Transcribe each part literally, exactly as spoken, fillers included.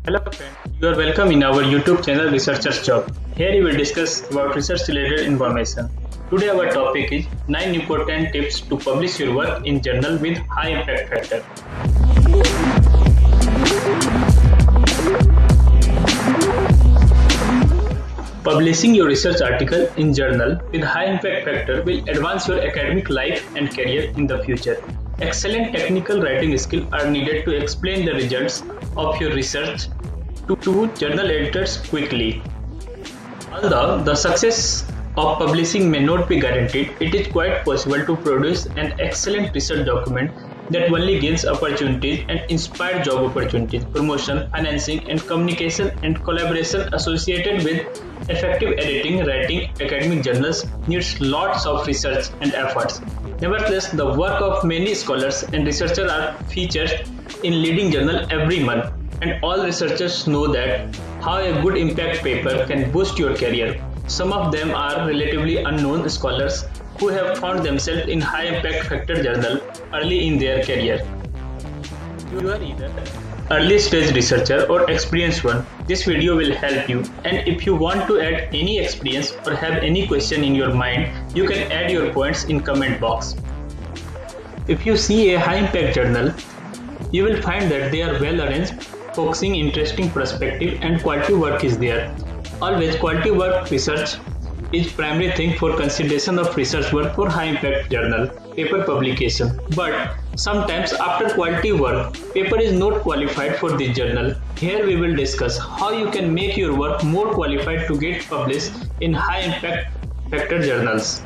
Hello friends, you are welcome in our YouTube channel Researchersjob. Here we will discuss about research related information. Today our topic is nine important tips to publish your work in journal with high impact factor. Publishing your research article in journal with high impact factor will advance your academic life and career in the future. Excellent technical writing skills are needed to explain the results of your research to, to journal editors quickly. Although the success of publishing may not be guaranteed, it is quite possible to produce an excellent research document that only gains opportunities and inspire job opportunities, promotion, financing, and communication and collaboration associated with effective editing. Writing academic journals needs lots of research and efforts. Nevertheless, the work of many scholars and researchers are featured in leading journals every month, and all researchers know that how a good impact paper can boost your career. Some of them are relatively unknown scholars who have found themselves in high impact factor journal early in their career. You are either early stage researcher or experienced one. This video will help you, and if you want to add any experience or have any question in your mind, you can add your points in comment box. If you see a high impact journal, you will find that they are well arranged, focusing interesting perspective, and quality work is there. Always quality work research is primary thing for consideration of research work for high impact journal paper publication. But sometimes after quality work, paper is not qualified for this journal. Here we will discuss how you can make your work more qualified to get published in high impact factor journals.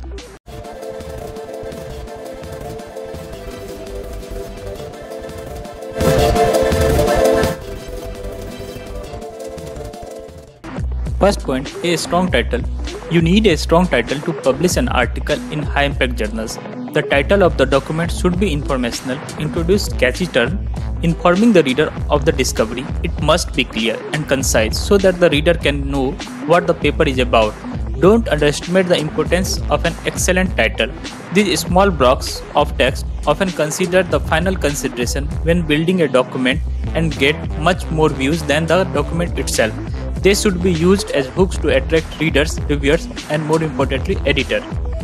First point, a strong title. You need a strong title to publish an article in high impact journals. The title of the document should be informational, introduce catchy term, informing the reader of the discovery. It must be clear and concise so that the reader can know what the paper is about. Don't underestimate the importance of an excellent title. These small blocks of text often consider the final consideration when building a document and get much more views than the document itself. They should be used as hooks to attract readers, reviewers, and more importantly, editor.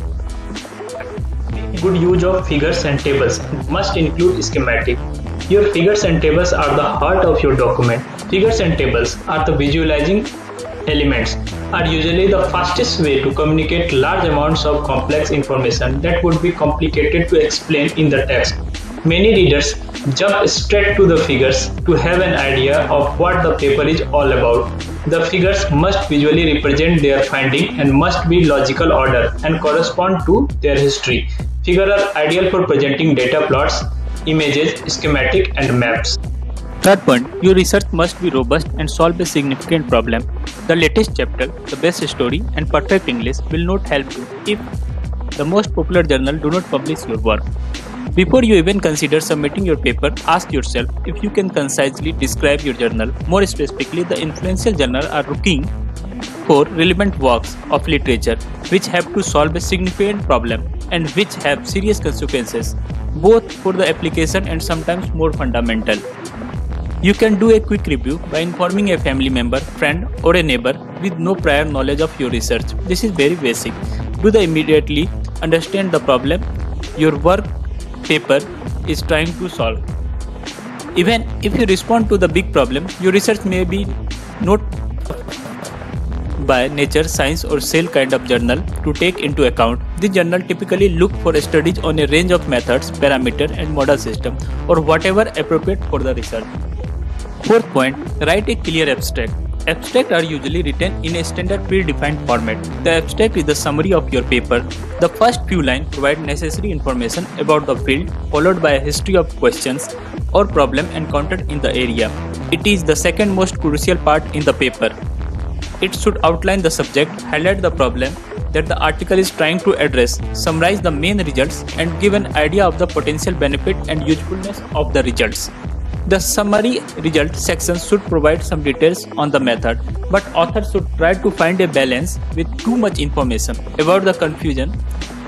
Good use of figures and tables must include schematic. Your figures and tables are the heart of your document. Figures and tables are the visualizing elements, are usually the fastest way to communicate large amounts of complex information that would be complicated to explain in the text. Many readers jump straight to the figures to have an idea of what the paper is all about. The figures must visually represent their finding and must be logical order and correspond to their history. Figures are ideal for presenting data plots, images, schematic, and maps. Third point, your research must be robust and solve a significant problem. The latest chapter, the best story, and perfect English will not help you if the most popular journal do not publish your work. Before you even consider submitting your paper, ask yourself if you can concisely describe your journal. More specifically, the influential journals are looking for relevant works of literature which have to solve a significant problem and which have serious consequences, both for the application and sometimes more fundamental. You can do a quick review by informing a family member, friend, or a neighbor with no prior knowledge of your research. This is very basic. Do the immediately understand the problem your work paper is trying to solve. Even if you respond to the big problem, your research may be not by nature, science, or cell kind of journal to take into account. This journal typically look for studies on a range of methods, parameter, and model system, or whatever appropriate for the research. Fourth point, write a clear abstract. Abstracts are usually written in a standard predefined format. The abstract is the summary of your paper. The first few lines provide necessary information about the field, followed by a history of questions or problem encountered in the area. It is the second most crucial part in the paper. It should outline the subject, highlight the problem that the article is trying to address, summarize the main results, and give an idea of the potential benefit and usefulness of the results. The summary result section should provide some details on the method, but authors should try to find a balance with too much information. Avoid the confusion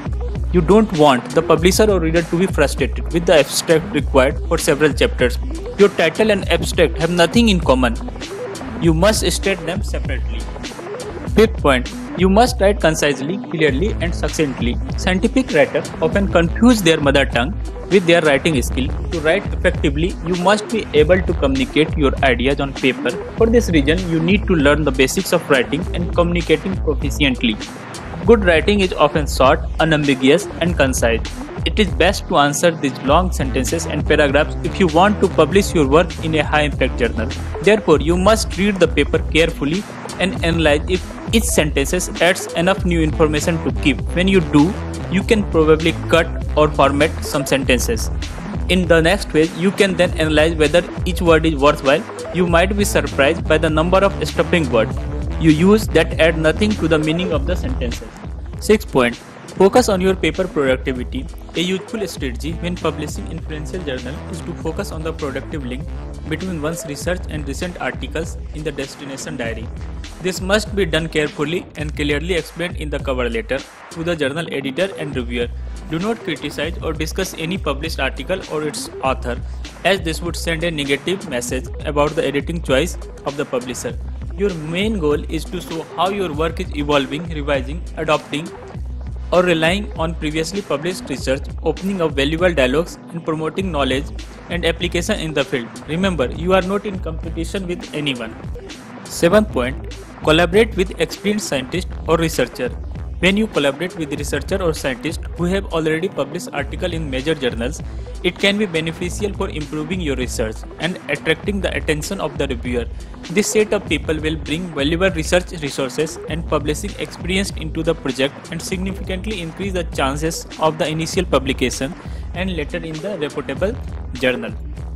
You don't want the publisher or reader to be frustrated with the abstract required for several chapters. Your title and abstract have nothing in common. You must state them separately. Fifth point, you must write concisely, clearly and succinctly. Scientific writers often confuse their mother tongue with their writing skill. To write effectively, you must be able to communicate your ideas on paper. For this reason, you need to learn the basics of writing and communicating proficiently. Good writing is often short, unambiguous and concise. It is best to answer these long sentences and paragraphs if you want to publish your work in a high-impact journal. Therefore, you must read the paper carefully and analyze if each sentence adds enough new information to keep. When you do, you can probably cut or format some sentences. In the next phase, you can then analyze whether each word is worthwhile. You might be surprised by the number of stopping words you use that add nothing to the meaning of the sentences. Sixth point, focus on your paper productivity. A useful strategy when publishing influential journal is to focus on the productive link between one's research and recent articles in the destination diary. This must be done carefully and clearly explained in the cover letter to the journal editor and reviewer. Do not criticize or discuss any published article or its author, as this would send a negative message about the editing choice of the publisher. Your main goal is to show how your work is evolving, revising, adopting, or relying on previously published research, opening up valuable dialogues and promoting knowledge and application in the field. Remember, you are not in competition with anyone. Seventh point, collaborate with experienced scientist or researcher. When you collaborate with researcher or scientist who have already published articles in major journals, it can be beneficial for improving your research and attracting the attention of the reviewer. This set of people will bring valuable research resources and publishing experience into the project and significantly increase the chances of the initial publication and later in the reputable journal.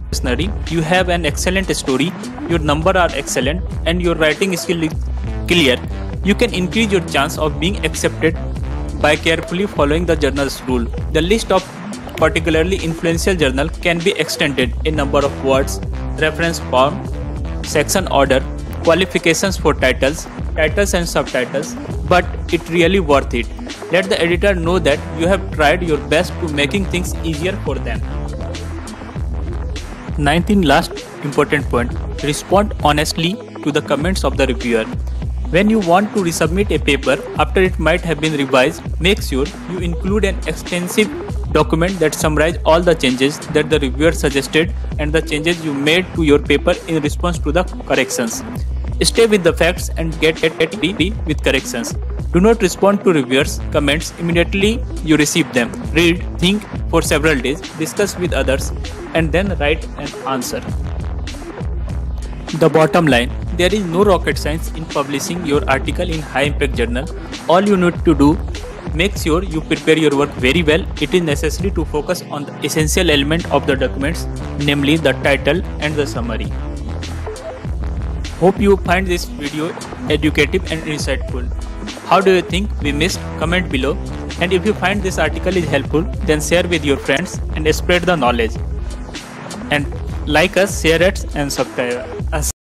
You have an excellent story, your numbers are excellent and your writing skill is clear. You can increase your chance of being accepted by carefully following the journal's rule. The list of particularly influential journal can be extended in number of words, reference form, section order, qualifications for titles, titles and subtitles, but it's really worth it. Let the editor know that you have tried your best to making things easier for them. Ninth and last important point, respond honestly to the comments of the reviewer. When you want to resubmit a paper after it might have been revised, make sure you include an extensive document that summarizes all the changes that the reviewer suggested and the changes you made to your paper in response to the corrections. Stay with the facts and get ready with corrections. Do not respond to reviewers' comments immediately you receive them. Read, think for several days, discuss with others, and then write an answer. The bottom line, there is no rocket science in publishing your article in high-impact journal. All you need to do, make sure you prepare your work very well. It is necessary to focus on the essential element of the documents, namely the title and the summary. Hope you find this video educative and insightful. How do you think we missed? Comment below. And if you find this article is helpful, then share with your friends and spread the knowledge. And like us, share it and subscribe us.